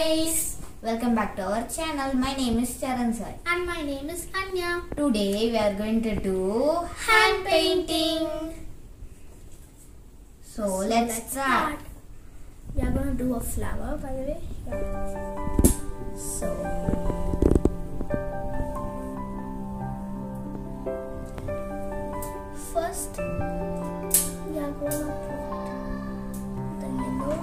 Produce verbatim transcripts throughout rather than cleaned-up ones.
guys, welcome back to our channel. My name is Charan sir and my name is Anya. Today we are going to do hand painting. So, So let's, let's start. start. We are going to do a flower, by the way. Yeah. So first we are going to put the yellow.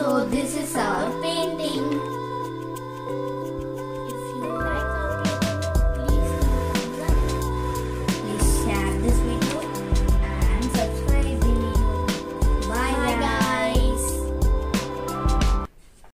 So this is our painting.